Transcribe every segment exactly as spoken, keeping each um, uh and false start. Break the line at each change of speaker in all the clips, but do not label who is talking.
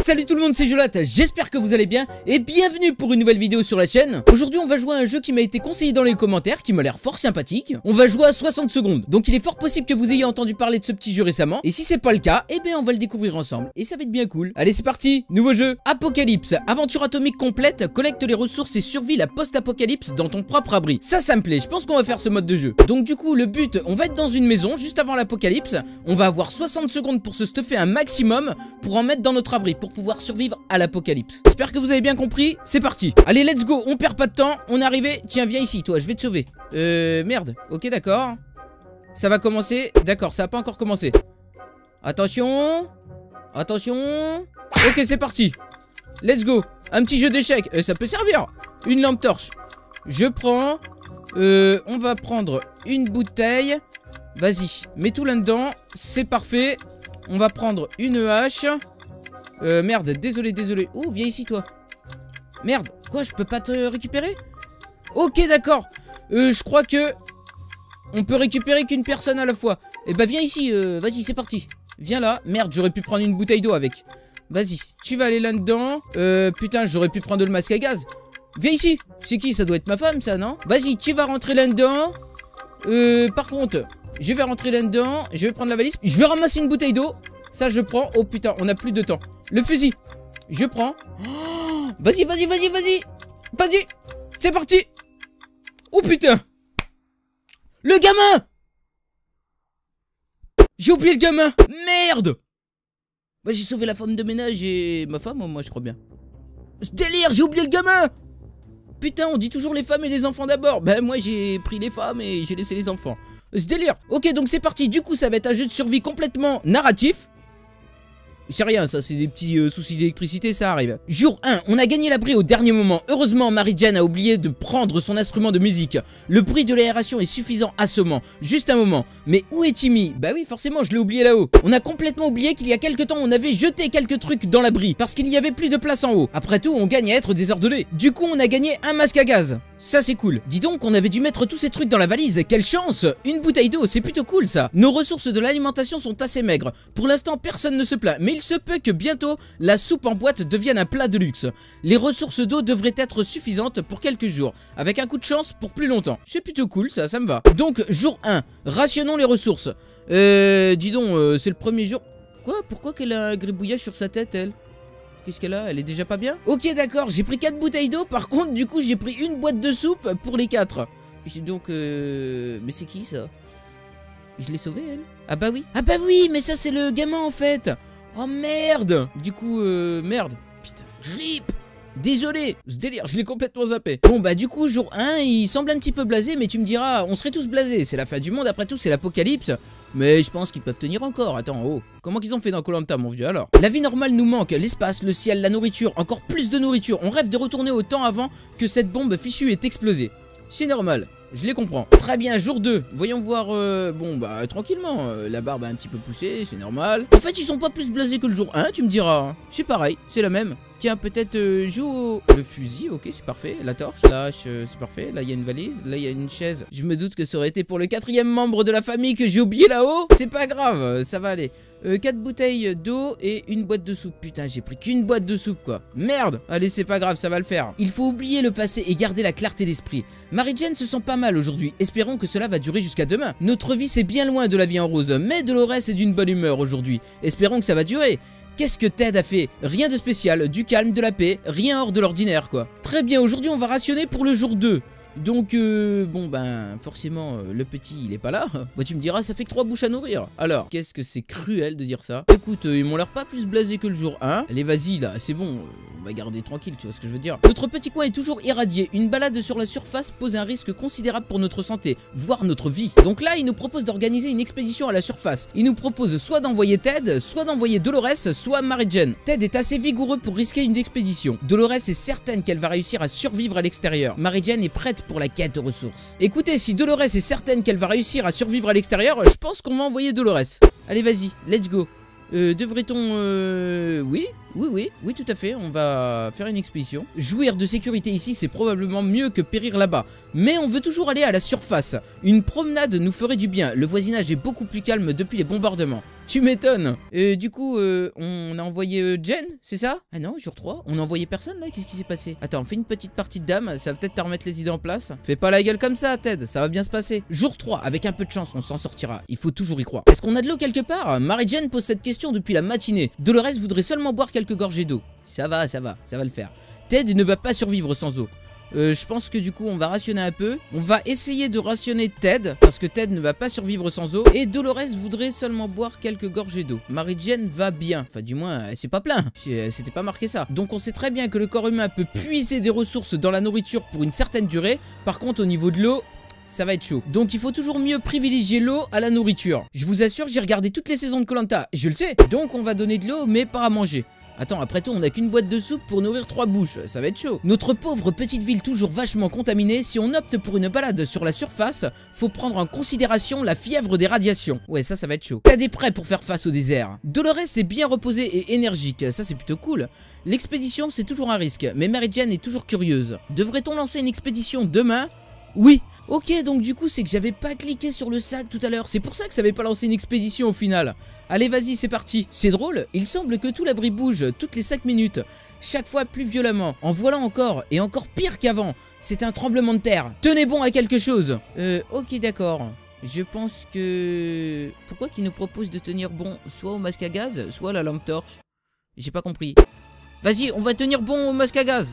Salut tout le monde, c'est Jolat, j'espère que vous allez bien et bienvenue pour une nouvelle vidéo sur la chaîne. Aujourd'hui on va jouer à un jeu qui m'a été conseillé dans les commentaires, qui m'a l'air fort sympathique. On va jouer à soixante secondes, donc il est fort possible que vous ayez entendu parler de ce petit jeu récemment. Et si c'est pas le cas, eh bien on va le découvrir ensemble et ça va être bien cool. Allez c'est parti, nouveau jeu. Apocalypse, aventure atomique complète, collecte les ressources et survit la post-apocalypse dans ton propre abri. Ça, ça me plaît, je pense qu'on va faire ce mode de jeu. Donc du coup le but, on va être dans une maison juste avant l'apocalypse. On va avoir soixante secondes pour se stuffer un maximum pour en mettre dans notre abri, pour pouvoir survivre à l'apocalypse. J'espère que vous avez bien compris, c'est parti. Allez let's go, on perd pas de temps, on est arrivé. Tiens viens ici toi, je vais te sauver. Euh merde, ok d'accord. Ça va commencer, d'accord ça a pas encore commencé. Attention. Attention. Ok c'est parti. Let's go, un petit jeu d'échecs, euh, ça peut servir. Une lampe torche. Je prends, euh, on va prendre une bouteille. Vas-y, mets tout là-dedans, c'est parfait. On va prendre une hache. Euh, merde, désolé, désolé. Oh, viens ici, toi. Merde, quoi, je peux pas te récupérer? Ok, d'accord. Euh, je crois que on peut récupérer qu'une personne à la fois. Eh bah, viens ici, euh, vas-y, c'est parti. Viens là. Merde, j'aurais pu prendre une bouteille d'eau avec. Vas-y, tu vas aller là-dedans. Euh, putain, j'aurais pu prendre le masque à gaz. Viens ici. C'est qui? Ça doit être ma femme, ça, non? Vas-y, tu vas rentrer là-dedans. Euh, par contre, je vais rentrer là-dedans. Je vais prendre la valise. Je vais ramasser une bouteille d'eau. Ça, je prends. Oh putain, on a plus de temps. Le fusil, je prends. Oh, vas-y, vas-y, vas-y, vas-y. Vas-y, c'est parti. Oh putain. Le gamin. J'ai oublié le gamin. Merde. Bah, j'ai sauvé la femme de ménage et ma femme, moi, je crois bien. Ce délire, j'ai oublié le gamin. Putain, on dit toujours les femmes et les enfants d'abord. Ben, moi, j'ai pris les femmes et j'ai laissé les enfants. Ce délire. Ok, donc c'est parti. Du coup, ça va être un jeu de survie complètement narratif. C'est rien ça, c'est des petits euh, soucis d'électricité, ça arrive. Jour un, on a gagné l'abri au dernier moment. Heureusement, Mary-Jane a oublié de prendre son instrument de musique. Le bruit de l'aération est suffisant assommant. Juste un moment. Mais où est Timmy? Bah oui, forcément, je l'ai oublié là-haut. On a complètement oublié qu'il y a quelques temps, on avait jeté quelques trucs dans l'abri parce qu'il n'y avait plus de place en haut. Après tout, on gagne à être désordonné. Du coup, on a gagné un masque à gaz. Ça, c'est cool. Dis donc, on avait dû mettre tous ces trucs dans la valise. Quelle chance! Une bouteille d'eau, c'est plutôt cool ça. Nos ressources de l'alimentation sont assez maigres. Pour l'instant, personne ne se plaint. Mais il se peut que bientôt, la soupe en boîte devienne un plat de luxe. Les ressources d'eau devraient être suffisantes pour quelques jours. Avec un coup de chance, pour plus longtemps. C'est plutôt cool ça, ça me va. Donc, jour un, rationnons les ressources. Euh, dis donc, euh, c'est le premier jour... Quoi? Pourquoi qu'elle a un gribouillage sur sa tête, elle? Qu'est-ce qu'elle a? Elle est déjà pas bien? Ok d'accord, j'ai pris quatre bouteilles d'eau. Par contre du coup j'ai pris une boîte de soupe pour les quatre. Donc euh... mais c'est qui ça? Je l'ai sauvé elle? Ah bah oui. Ah bah oui, mais ça c'est le gamin en fait. Oh merde. Du coup euh... merde. Putain, rip. Désolé, ce délire, je l'ai complètement zappé. Bon bah du coup jour un, il semble un petit peu blasé. Mais tu me diras, on serait tous blasés. C'est la fin du monde, après tout c'est l'apocalypse. Mais je pense qu'ils peuvent tenir encore. Attends, oh, comment qu'ils ont fait dans Koh Lanta mon vieux alors? La vie normale nous manque, l'espace, le ciel, la nourriture, encore plus de nourriture. On rêve de retourner au temps avant que cette bombe fichue ait explosé. C'est normal, je les comprends. Très bien, jour deux, voyons voir, euh, bon bah tranquillement, euh, la barbe a un petit peu poussé, c'est normal. En fait ils sont pas plus blasés que le jour un, tu me diras, hein. C'est pareil, c'est la même. Tiens, peut-être euh, joue au... Le fusil, ok, c'est parfait. La torche, la hache, euh, c'est parfait. Là, il y a une valise. Là, il y a une chaise. Je me doute que ça aurait été pour le quatrième membre de la famille que j'ai oublié là-haut. C'est pas grave, ça va aller. Euh, quatre bouteilles d'eau et une boîte de soupe. Putain, j'ai pris qu'une boîte de soupe, quoi. Merde. Allez, c'est pas grave, ça va le faire. Il faut oublier le passé et garder la clarté d'esprit. Mary-Jane se sent pas mal aujourd'hui. Espérons que cela va durer jusqu'à demain. Notre vie, c'est bien loin de la vie en rose. Mais Dolores est d'une bonne humeur aujourd'hui. Espérons que ça va durer. Qu'est-ce que Ted a fait? Rien de spécial, du calme, de la paix, rien hors de l'ordinaire quoi. Très bien, aujourd'hui on va rationner pour le jour deux. Donc euh, bon ben forcément euh, le petit il est pas là. Bah tu me diras ça fait que trois bouches à nourrir. Alors qu'est-ce que c'est cruel de dire ça. Écoute euh, ils m'ont l'air pas plus blasés que le jour un. Allez vas-y là c'est bon, euh, on va garder tranquille tu vois ce que je veux dire. Notre petit coin est toujours irradié. Une balade sur la surface pose un risque considérable pour notre santé, voire notre vie. Donc là il nous propose d'organiser une expédition à la surface. Il nous propose soit d'envoyer Ted, soit d'envoyer Dolores, soit Mary-Jane. Ted est assez vigoureux pour risquer une expédition. Dolores est certaine qu'elle va réussir à survivre à l'extérieur. Mary-Jane est prête pour la quête de ressources. Écoutez, si Dolores est certaine qu'elle va réussir à survivre à l'extérieur, je pense qu'on va envoyer Dolores. Allez, vas-y, let's go. Euh, devrait-on... Euh... Oui, oui, oui, oui, tout à fait, on va faire une expédition. Jouir de sécurité ici, c'est probablement mieux que périr là-bas. Mais on veut toujours aller à la surface. Une promenade nous ferait du bien. Le voisinage est beaucoup plus calme depuis les bombardements. Tu m'étonnes. Euh, du coup, euh, on a envoyé euh, Jen, c'est ça? Ah non, jour trois, on a envoyé personne là? Qu'est-ce qui s'est passé? Attends, fais une petite partie de dame, ça va peut-être te remettre les idées en place. Fais pas la gueule comme ça, Ted, ça va bien se passer. Jour trois, avec un peu de chance, on s'en sortira. Il faut toujours y croire. Est-ce qu'on a de l'eau quelque part? Mary-Jane pose cette question depuis la matinée. Dolores voudrait seulement boire quelques gorgées d'eau. Ça va, ça va, ça va le faire. Ted ne va pas survivre sans eau. Euh, je pense que du coup on va rationner un peu. On va essayer de rationner Ted, parce que Ted ne va pas survivre sans eau. Et Dolores voudrait seulement boire quelques gorgées d'eau. Mary-Jane va bien. Enfin du moins elle s'est pas plaint, c'était pas marqué ça. Donc on sait très bien que le corps humain peut puiser des ressources dans la nourriture pour une certaine durée. Par contre au niveau de l'eau, ça va être chaud. Donc il faut toujours mieux privilégier l'eau à la nourriture. Je vous assure, j'ai regardé toutes les saisons de Koh Lanta, je le sais. Donc on va donner de l'eau mais pas à manger. Attends, après tout, on n'a qu'une boîte de soupe pour nourrir trois bouches, ça va être chaud. Notre pauvre petite ville toujours vachement contaminée, si on opte pour une balade sur la surface, faut prendre en considération la fièvre des radiations. Ouais, ça, ça va être chaud. T'as des prêts pour faire face au désert. Dolores est bien reposée et énergique, ça c'est plutôt cool. L'expédition, c'est toujours un risque, mais Mary-Jane est toujours curieuse. Devrait-on lancer une expédition demain ? Oui. Ok, donc du coup c'est que j'avais pas cliqué sur le sac tout à l'heure. C'est pour ça que ça avait pas lancé une expédition au final. Allez vas-y c'est parti. C'est drôle, il semble que tout l'abri bouge toutes les cinq minutes. Chaque fois plus violemment. En voilà encore, et encore pire qu'avant. C'est un tremblement de terre. Tenez bon à quelque chose. Euh, ok d'accord. Je pense que... Pourquoi qu'il nous propose de tenir bon soit au masque à gaz, soit à la lampe torche? J'ai pas compris. Vas-y, on va tenir bon au masque à gaz.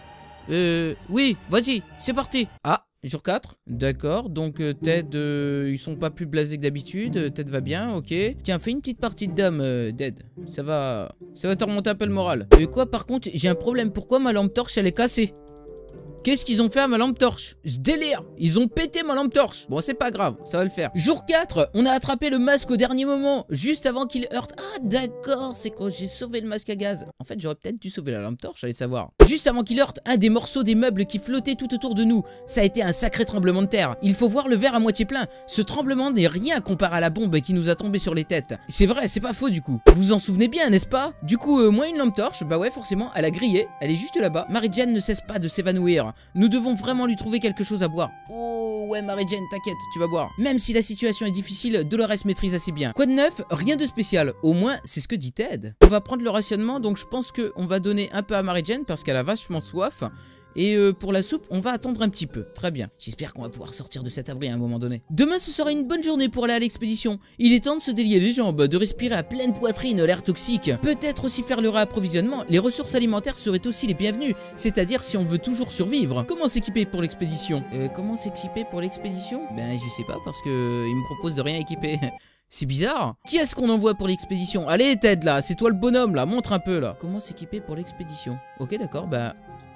Euh, oui, vas-y, c'est parti. Ah, jour quatre, d'accord, donc euh, Ted, euh, ils sont pas plus blasés que d'habitude, Ted va bien, ok. Tiens, fais une petite partie de dame, euh, Dead, ça va, ça va te remonter un peu le moral. Et quoi, par contre, j'ai un problème, pourquoi ma lampe torche, elle est cassée? Qu'est-ce qu'ils ont fait à ma lampe torche? Ce délire! Ils ont pété ma lampe torche! Bon, c'est pas grave, ça va le faire. Jour quatre, on a attrapé le masque au dernier moment, juste avant qu'il heurte. Ah, d'accord, c'est quand j'ai sauvé le masque à gaz. En fait, j'aurais peut-être dû sauver la lampe torche, allez savoir. Juste avant qu'il heurte un des morceaux des meubles qui flottaient tout autour de nous. Ça a été un sacré tremblement de terre. Il faut voir le verre à moitié plein. Ce tremblement n'est rien comparé à la bombe qui nous a tombé sur les têtes. C'est vrai, c'est pas faux du coup. Vous vous en souvenez bien, n'est-ce pas? Du coup, euh, moi une lampe torche, bah ouais, forcément, elle a grillé. Elle est juste là-bas. Mary-Jane ne cesse pas de s'évanouir. Nous devons vraiment lui trouver quelque chose à boire. Oh ouais Mary-Jane, t'inquiète, tu vas boire. Même si la situation est difficile, Dolores maîtrise assez bien. Quoi de neuf? Rien de spécial. Au moins, c'est ce que dit Ted. On va prendre le rationnement, donc je pense qu'on va donner un peu à Mary-Jane parce qu'elle a vachement soif. Et euh, pour la soupe, on va attendre un petit peu. Très bien. J'espère qu'on va pouvoir sortir de cet abri à un moment donné. Demain, ce sera une bonne journée pour aller à l'expédition. Il est temps de se délier les jambes, de respirer à pleine poitrine l'air toxique. Peut-être aussi faire le réapprovisionnement. Les ressources alimentaires seraient aussi les bienvenues. C'est-à-dire si on veut toujours survivre. Comment s'équiper pour l'expédition? Euh, comment s'équiper pour l'expédition? Ben, je sais pas, parce que euh, il me propose de rien équiper. C'est bizarre. Qui est-ce qu'on envoie pour l'expédition? Allez, Ted, là. C'est toi le bonhomme, là. Montre un peu, là. Comment s'équiper pour l'expédition? Ok, d'accord, bah...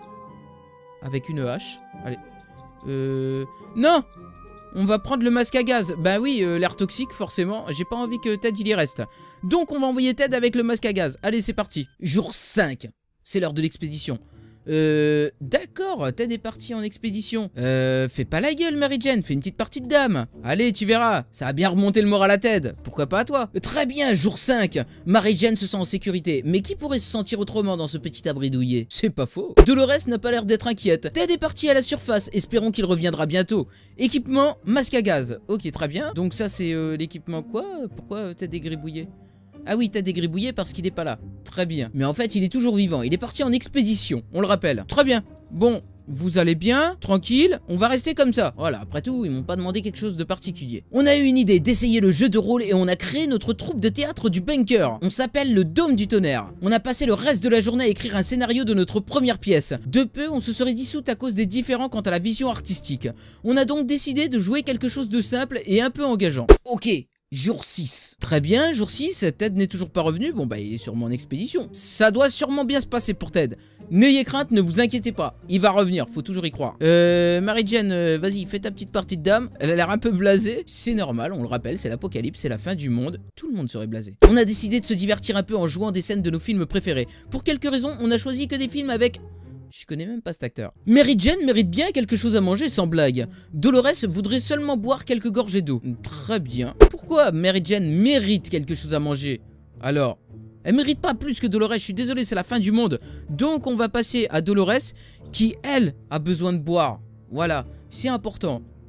Avec une hache. Allez. Euh... Non! On va prendre le masque à gaz. Bah oui, euh, l'air toxique, forcément. J'ai pas envie que Ted, il y reste. Donc, on va envoyer Ted avec le masque à gaz. Allez, c'est parti. Jour cinq. C'est l'heure de l'expédition. Euh... D'accord, Ted est parti en expédition. Euh... Fais pas la gueule, Mary-Jane. Fais une petite partie de dame. Allez, tu verras. Ça a bien remonté le moral à Ted. Pourquoi pas à toi? Très bien, jour cinq. Mary-Jane se sent en sécurité. Mais qui pourrait se sentir autrement dans ce petit abri douillet? C'est pas faux. Dolores n'a pas l'air d'être inquiète. Ted est parti à la surface. Espérons qu'il reviendra bientôt. Équipement, masque à gaz. Ok, très bien. Donc ça, c'est euh, l'équipement quoi? Pourquoi Ted est gribouillé? Ah oui, t'as dégribouillé parce qu'il est pas là. Très bien. Mais en fait, il est toujours vivant. Il est parti en expédition, on le rappelle. Très bien. Bon, vous allez bien, tranquille. On va rester comme ça. Voilà, après tout, ils m'ont pas demandé quelque chose de particulier. On a eu une idée d'essayer le jeu de rôle et on a créé notre troupe de théâtre du bunker. On s'appelle le Dôme du Tonnerre. On a passé le reste de la journée à écrire un scénario de notre première pièce. De peu, on se serait dissoute à cause des différends quant à la vision artistique. On a donc décidé de jouer quelque chose de simple et un peu engageant. Ok. Jour six. Très bien, jour six, Ted n'est toujours pas revenu. Bon bah il est sûrement en expédition. Ça doit sûrement bien se passer pour Ted. N'ayez crainte, ne vous inquiétez pas. Il va revenir, faut toujours y croire. Euh, Mary-Jane, euh, vas-y, fais ta petite partie de dame. Elle a l'air un peu blasée. C'est normal, on le rappelle, c'est l'apocalypse, c'est la fin du monde. Tout le monde serait blasé. On a décidé de se divertir un peu en jouant des scènes de nos films préférés. Pour quelques raisons, on a choisi que des films avec... Je connais même pas cet acteur. Mary-Jane mérite bien quelque chose à manger sans blague. Dolores voudrait seulement boire quelques gorgées d'eau. Très bien. Pourquoi Mary-Jane mérite quelque chose à manger? Alors, elle mérite pas plus que Dolores, je suis désolé, c'est la fin du monde. Donc on va passer à Dolores qui, elle, a besoin de boire. Voilà, c'est important.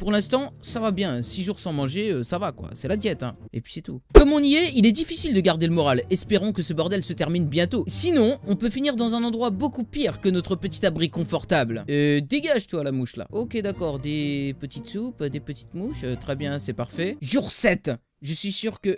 pour l'instant, ça va bien. six jours sans manger, euh, ça va quoi. C'est la diète, hein. Et puis c'est tout. Comme on y est, il est difficile de garder le moral. Espérons que ce bordel se termine bientôt. Sinon, on peut finir dans un endroit beaucoup pire que notre petit abri confortable. Euh, dégage toi la mouche là. Ok d'accord, des petites soupes, des petites mouches. Euh, très bien, c'est parfait. Jour sept. Je suis sûr que...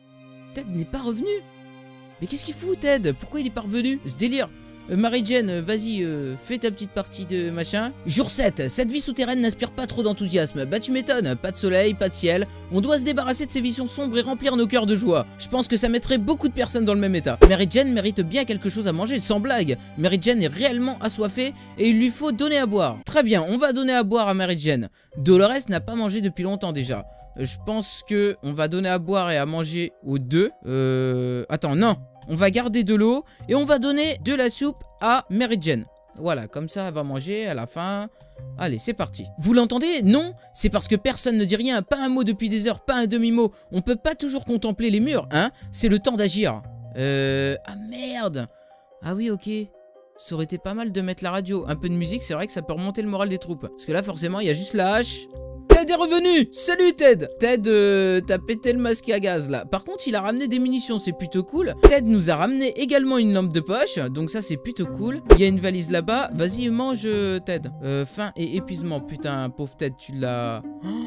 Ted n'est pas revenu. Mais qu'est-ce qu'il fout Ted? Pourquoi il est pas revenu? Ce délire. Euh, Mary-Jane, vas-y, euh, fais ta petite partie de machin. Jour sept. Cette vie souterraine n'inspire pas trop d'enthousiasme. Bah tu m'étonnes, pas de soleil, pas de ciel. On doit se débarrasser de ces visions sombres et remplir nos cœurs de joie. Je pense que ça mettrait beaucoup de personnes dans le même état. Mary-Jane mérite bien quelque chose à manger, sans blague. Mary-Jane est réellement assoiffée et il lui faut donner à boire. Très bien, on va donner à boire à Mary-Jane. Dolores n'a pas mangé depuis longtemps déjà. Euh, je pense que on va donner à boire et à manger aux deux. Euh... Attends, non. On va garder de l'eau et on va donner de la soupe à Mary-Jane. Voilà, comme ça elle va manger à la fin. Allez, c'est parti. Vous l'entendez? Non, c'est parce que personne ne dit rien, pas un mot depuis des heures, pas un demi-mot. On peut pas toujours contempler les murs, hein. C'est le temps d'agir. Euh... Ah merde. Ah oui, ok. Ça aurait été pas mal de mettre la radio. Un peu de musique, c'est vrai que ça peut remonter le moral des troupes. Parce que là, forcément, il y a juste la hache. Ted est revenu. Salut Ted. Ted, euh, t'as pété le masque à gaz là. Par contre, il a ramené des munitions, c'est plutôt cool. Ted nous a ramené également une lampe de poche, donc ça c'est plutôt cool. Il y a une valise là-bas. Vas-y, mange Ted. Euh, faim et épuisement. Putain, pauvre Ted, tu l'as...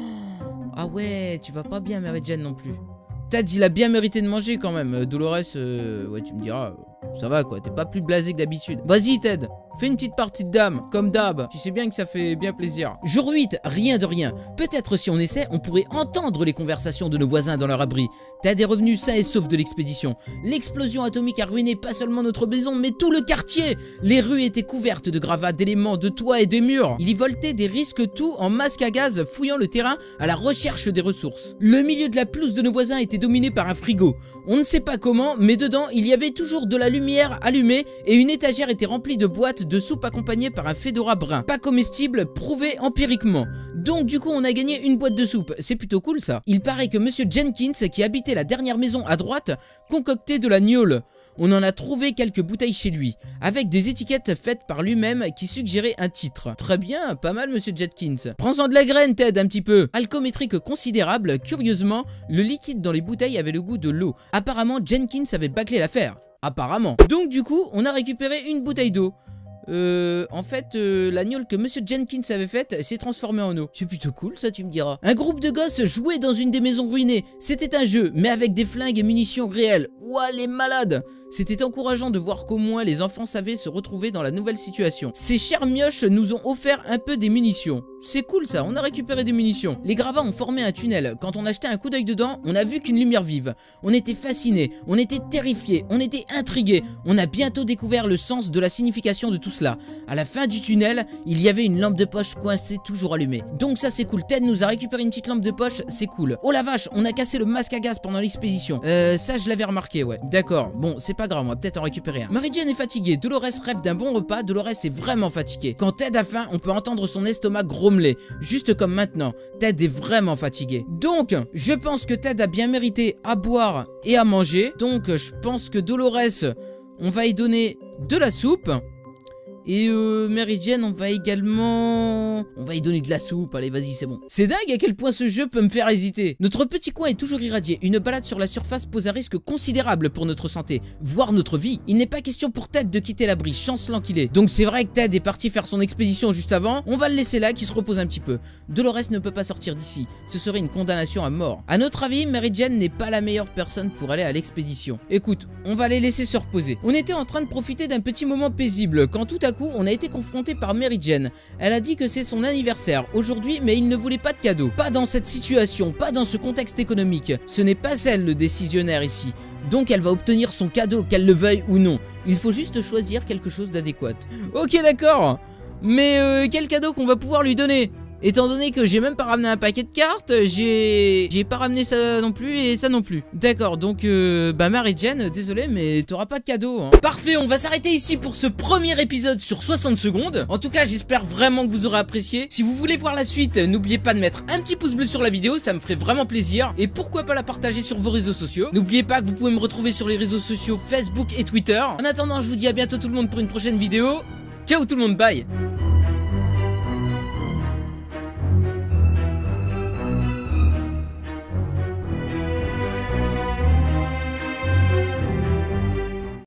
Oh, ah ouais, tu vas pas bien Mary-Jane non plus. Ted, il a bien mérité de manger quand même. Euh, Dolores, euh, ouais, tu me diras... Ça va quoi, t'es pas plus blasé que d'habitude. Vas-y Ted, fais une petite partie de dame, comme d'hab. Tu sais bien que ça fait bien plaisir. Jour huit, rien de rien. Peut-être si on essaie, on pourrait entendre les conversations de nos voisins dans leur abri. Ted est revenu sain et sauf de l'expédition. L'explosion atomique a ruiné pas seulement notre maison, mais tout le quartier. Les rues étaient couvertes de gravats, d'éléments, de toits et de murs. Il y voltait des risques tout en masque à gaz, fouillant le terrain à la recherche des ressources. Le milieu de la pelouse de nos voisins était dominé par un frigo. On ne sait pas comment, mais dedans, il y avait toujours de la lumière allumée et une étagère était remplie de boîtes de soupe accompagnées par un fedora brun. Pas comestible, prouvé empiriquement. Donc du coup on a gagné une boîte de soupe, c'est plutôt cool ça. Il paraît que monsieur Jenkins, qui habitait la dernière maison à droite, concoctait de la gnôle. On en a trouvé quelques bouteilles chez lui, avec des étiquettes faites par lui-même qui suggéraient un titre. Très bien, pas mal monsieur Jenkins. Prends-en de la graine Ted un petit peu. Alcométrique considérable, curieusement, le liquide dans les bouteilles avait le goût de l'eau. Apparemment Jenkins avait bâclé l'affaire. Apparemment. Donc du coup, on a récupéré une bouteille d'eau. Euh, en fait, euh, la gnôle que monsieur Jenkins avait faite s'est transformée en eau. C'est plutôt cool, ça tu me diras. Un groupe de gosses jouait dans une des maisons ruinées. C'était un jeu, mais avec des flingues et munitions réelles. Ouah, les malades. C'était encourageant de voir qu'au moins les enfants savaient se retrouver dans la nouvelle situation. Ces chers mioches nous ont offert un peu des munitions. C'est cool ça, on a récupéré des munitions. Les gravats ont formé un tunnel. Quand on a jeté un coup d'œil dedans, on a vu qu'une lumière vive. On était fascinés, on était terrifiés, on était intrigués. On a bientôt découvert le sens de la signification de tout cela. À la fin du tunnel, il y avait une lampe de poche coincée, toujours allumée. Donc ça c'est cool, Ted nous a récupéré une petite lampe de poche, c'est cool. Oh la vache, on a cassé le masque à gaz pendant l'expédition. Euh, ça je l'avais remarqué, ouais. D'accord, bon, c'est pas grave, on va peut-être en récupérer un. Mary-Jane est fatiguée, Dolores rêve d'un bon repas, Dolores est vraiment fatiguée. Quand Ted a faim, on peut entendre son estomac grommeler. Juste comme maintenant, Ted est vraiment fatigué. Donc, je pense que Ted a bien mérité à boire et à manger. Donc, je pense que Dolores, on va y donner de la soupe. Et euh, Mary-Jane, on va également... On va y donner de la soupe, allez vas-y c'est bon. C'est dingue à quel point ce jeu peut me faire hésiter. Notre petit coin est toujours irradié. Une balade sur la surface pose un risque considérable pour notre santé, voire notre vie. Il n'est pas question pour Ted de quitter l'abri, chancelant qu'il est. Donc c'est vrai que Ted est parti faire son expédition juste avant. On va le laisser là, qu'il se repose un petit peu. Dolores ne peut pas sortir d'ici. Ce serait une condamnation à mort. À notre avis, Mary-Jane n'est pas la meilleure personne pour aller à l'expédition. Écoute, on va les laisser se reposer. On était en train de profiter d'un petit moment paisible quand tout à coup on a été confronté par Mary-Jane. Elle a dit que c'est son anniversaire aujourd'hui, mais il ne voulait pas de cadeau. Pas dans cette situation, pas dans ce contexte économique. Ce n'est pas elle le décisionnaire ici. Donc elle va obtenir son cadeau, qu'elle le veuille ou non. Il faut juste choisir quelque chose d'adéquat. Ok d'accord. Mais euh, quel cadeau qu'on va pouvoir lui donner? Étant donné que j'ai même pas ramené un paquet de cartes, j'ai j'ai pas ramené ça non plus et ça non plus. D'accord, donc euh, bah Mary-Jane, désolé mais t'auras pas de cadeau hein. Parfait, on va s'arrêter ici pour ce premier épisode sur soixante secondes. En tout cas, j'espère vraiment que vous aurez apprécié. Si vous voulez voir la suite, n'oubliez pas de mettre un petit pouce bleu sur la vidéo, ça me ferait vraiment plaisir. Et pourquoi pas la partager sur vos réseaux sociaux. N'oubliez pas que vous pouvez me retrouver sur les réseaux sociaux Facebook et Twitter. En attendant, je vous dis à bientôt tout le monde pour une prochaine vidéo. Ciao tout le monde, bye.